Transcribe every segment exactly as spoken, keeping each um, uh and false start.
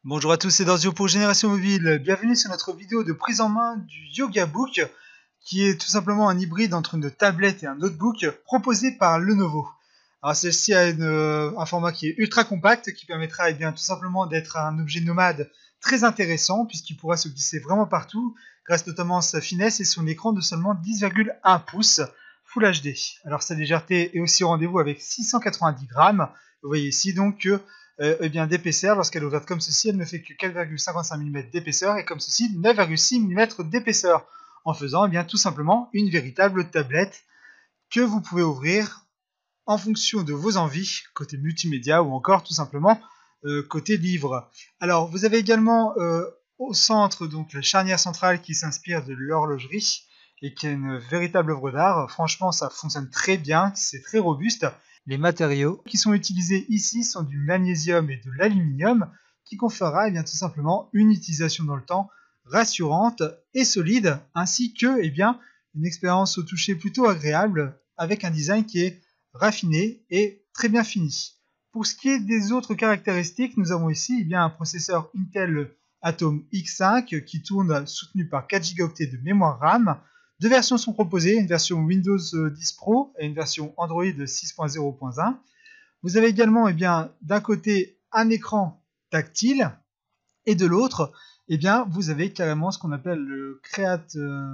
Bonjour à tous, c'est Dorzio pour Génération Mobile. Bienvenue sur notre vidéo de prise en main du Yoga Book, qui est tout simplement un hybride entre une tablette et un notebook proposé par Lenovo. Alors celle-ci a une, euh, un format qui est ultra compact, qui permettra eh bien, tout simplement d'être un objet nomade très intéressant, puisqu'il pourra se glisser vraiment partout, grâce notamment à sa finesse et son écran de seulement dix virgule un pouces Full H D. Alors sa légèreté est aussi au rendez-vous avec six cent quatre-vingt-dix grammes. Vous voyez ici donc que Euh, eh bien, d'épaisseur, lorsqu'elle est ouverte comme ceci, elle ne fait que quatre virgule cinquante-cinq millimètres d'épaisseur et comme ceci neuf virgule six millimètres d'épaisseur, en faisant eh bien, tout simplement une véritable tablette que vous pouvez ouvrir en fonction de vos envies, côté multimédia ou encore tout simplement euh, côté livre. Alors vous avez également euh, au centre donc la charnière centrale qui s'inspire de l'horlogerie et qui est une véritable œuvre d'art. Franchement ça fonctionne très bien, c'est très robuste. Les matériaux qui sont utilisés ici sont du magnésium et de l'aluminium qui conférera eh bien, tout simplement une utilisation dans le temps rassurante et solide ainsi que eh bien, une expérience au toucher plutôt agréable avec un design qui est raffiné et très bien fini. Pour ce qui est des autres caractéristiques, nous avons ici eh bien, un processeur Intel Atom X cinq qui tourne soutenu par quatre gigaoctets de mémoire RAM. Deux versions sont proposées, une version Windows dix Pro et une version Android six point zéro point un. Vous avez également eh bien, d'un côté un écran tactile et de l'autre eh bien, vous avez carrément ce qu'on appelle le Create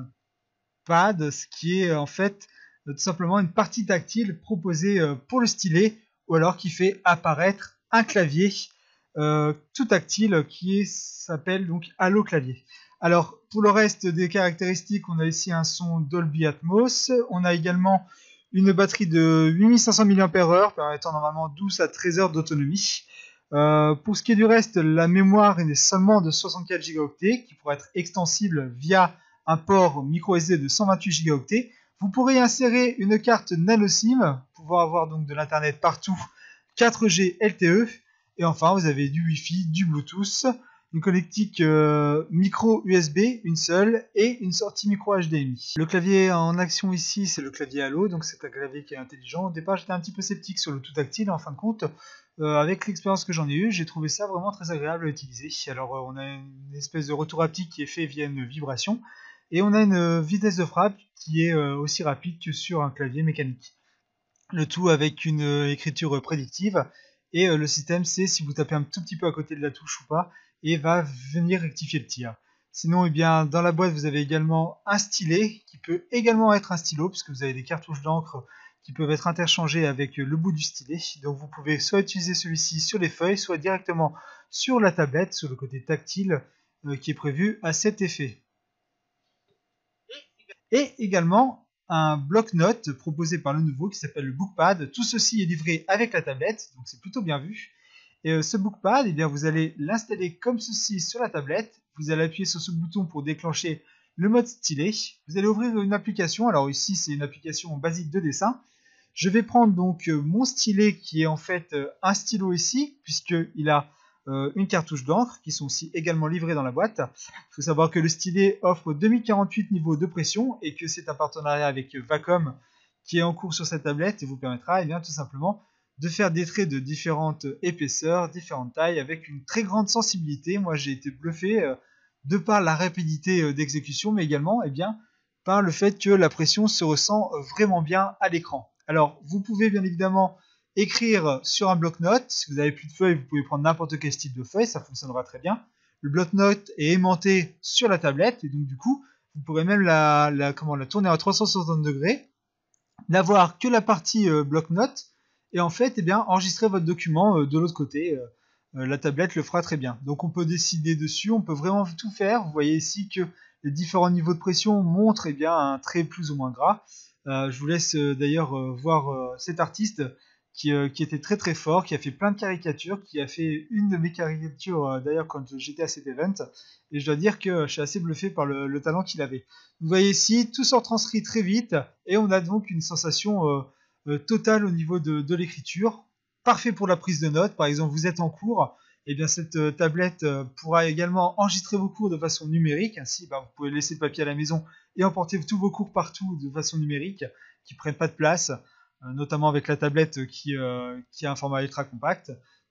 Pad, ce qui est en fait tout simplement une partie tactile proposée pour le stylet ou alors qui fait apparaître un clavier euh, tout tactile qui s'appelle donc Halo Clavier. Alors pour le reste des caractéristiques, on a ici un son Dolby Atmos, on a également une batterie de huit mille cinq cents milliampères heure permettant normalement douze à treize heures d'autonomie. Euh, pour ce qui est du reste, la mémoire est seulement de soixante-quatre gigaoctets qui pourrait être extensible via un port micro S D de cent vingt-huit gigaoctets. Vous pourrez insérer une carte nano SIM pour pouvoir avoir donc de l'internet partout, quatre G L T E et enfin vous avez du Wi-Fi, du Bluetooth, une connectique euh, micro U S B, une seule et une sortie micro H D M I. Le clavier en action ici c'est le clavier Halo, donc c'est un clavier qui est intelligent. Au départ j'étais un petit peu sceptique sur le tout tactile, en fin de compte euh, avec l'expérience que j'en ai eue, j'ai trouvé ça vraiment très agréable à utiliser. Alors euh, on a une espèce de retour haptique qui est fait via une vibration. Et on a une vitesse de frappe qui est aussi rapide que sur un clavier mécanique. Le tout avec une écriture prédictive. Et le système sait si vous tapez un tout petit peu à côté de la touche ou pas. Et va venir rectifier le tir. Sinon, eh bien, dans la boîte, vous avez également un stylet qui peut également être un stylo, puisque vous avez des cartouches d'encre qui peuvent être interchangées avec le bout du stylet. Donc vous pouvez soit utiliser celui-ci sur les feuilles, soit directement sur la tablette, sur le côté tactile euh, qui est prévu à cet effet. Et également un bloc-notes proposé par Lenovo qui s'appelle le BookPad. Tout ceci est livré avec la tablette, donc c'est plutôt bien vu. Et euh, ce BookPad, eh bien, vous allez l'installer comme ceci sur la tablette. Vous allez appuyer sur ce bouton pour déclencher le mode stylet. Vous allez ouvrir une application. Alors ici, c'est une application basique de dessin. Je vais prendre donc euh, mon stylet qui est en fait euh, un stylo ici, puisqu'il a Euh, une cartouche d'encre qui sont aussi également livrées dans la boîte. Il faut savoir que le stylet offre deux mille quarante-huit niveaux de pression et que c'est un partenariat avec Wacom qui est en cours sur cette tablette et vous permettra eh bien, tout simplement de faire des traits de différentes épaisseurs, différentes tailles avec une très grande sensibilité. Moi j'ai été bluffé euh, de par la rapidité euh, d'exécution mais également eh bien, par le fait que la pression se ressent euh, vraiment bien à l'écran. Alors vous pouvez bien évidemment écrire sur un bloc-notes. Si vous n'avez plus de feuilles, vous pouvez prendre n'importe quel style de feuille, ça fonctionnera très bien. Le bloc-notes est aimanté sur la tablette, et donc du coup, vous pourrez même la, la, comment, la tourner à trois cent soixante degrés, n'avoir que la partie euh, bloc-notes, et en fait, eh bien, enregistrer votre document euh, de l'autre côté. Euh, euh, la tablette le fera très bien. Donc on peut décider dessus, on peut vraiment tout faire. Vous voyez ici que les différents niveaux de pression montrent eh bien, un trait plus ou moins gras. Euh, je vous laisse euh, d'ailleurs euh, voir euh, cet artiste Qui, euh, qui était très très fort, qui a fait plein de caricatures, qui a fait une de mes caricatures euh, d'ailleurs quand j'étais à cet event, et je dois dire que je suis assez bluffé par le, le talent qu'il avait. Vous voyez ici, tout se retranscrit très vite, et on a donc une sensation euh, euh, totale au niveau de, de l'écriture, parfait pour la prise de notes. Par exemple, vous êtes en cours, et bien cette euh, tablette euh, pourra également enregistrer vos cours de façon numérique, ainsi ben, vous pouvez laisser le papier à la maison et emporter tous vos cours partout de façon numérique, qui ne prennent pas de place, notamment avec la tablette qui, euh, qui a un format ultra compact.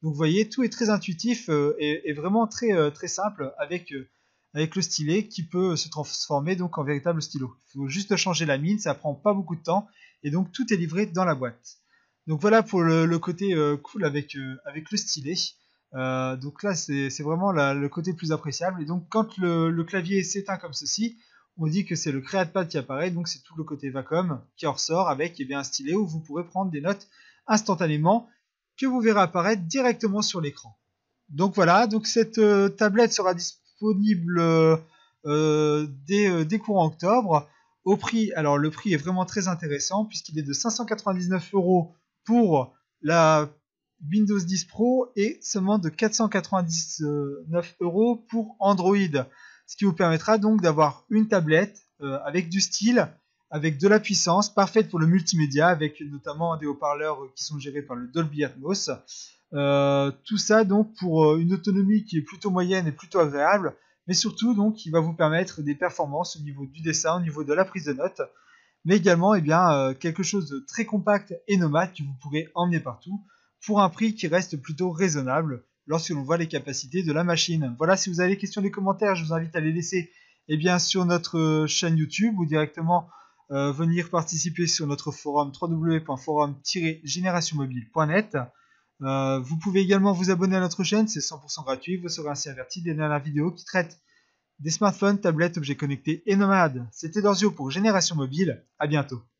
Donc vous voyez, tout est très intuitif euh, et, et vraiment très, euh, très simple avec, euh, avec le stylet qui peut se transformer donc en véritable stylo. Il faut juste changer la mine, ça prend pas beaucoup de temps et donc tout est livré dans la boîte. Donc voilà pour le, le côté euh, cool avec, euh, avec le stylet. Euh, donc là c'est vraiment la, le côté plus appréciable. Et donc quand le, le clavier s'éteint comme ceci, on dit que c'est le CreatePad qui apparaît, donc c'est tout le côté Wacom qui en ressort avec eh bien, un stylet où vous pourrez prendre des notes instantanément que vous verrez apparaître directement sur l'écran. Donc voilà, donc cette euh, tablette sera disponible euh, euh, dès, euh, dès courant octobre. Au prix, alors le prix est vraiment très intéressant puisqu'il est de cinq cent quatre-vingt-dix-neuf euros pour la Windows dix Pro et seulement de quatre cent quatre-vingt-dix-neuf euros pour Android. Ce qui vous permettra donc d'avoir une tablette euh, avec du style, avec de la puissance, parfaite pour le multimédia, avec notamment des haut-parleurs qui sont gérés par le Dolby Atmos. Euh, tout ça donc pour une autonomie qui est plutôt moyenne et plutôt agréable, mais surtout donc qui va vous permettre des performances au niveau du dessin, au niveau de la prise de notes, mais également eh bien, euh, quelque chose de très compact et nomade que vous pourrez emmener partout pour un prix qui reste plutôt raisonnable lorsque l'on voit les capacités de la machine. Voilà, si vous avez des questions, des commentaires, je vous invite à les laisser eh bien, sur notre chaîne YouTube ou directement euh, venir participer sur notre forum w w w point forum tiret génération mobile point net. Euh, vous pouvez également vous abonner à notre chaîne, c'est cent pour cent gratuit, vous serez ainsi averti des dernières vidéos qui traitent des smartphones, tablettes, objets connectés et nomades. C'était Dorzio pour Génération Mobile, à bientôt.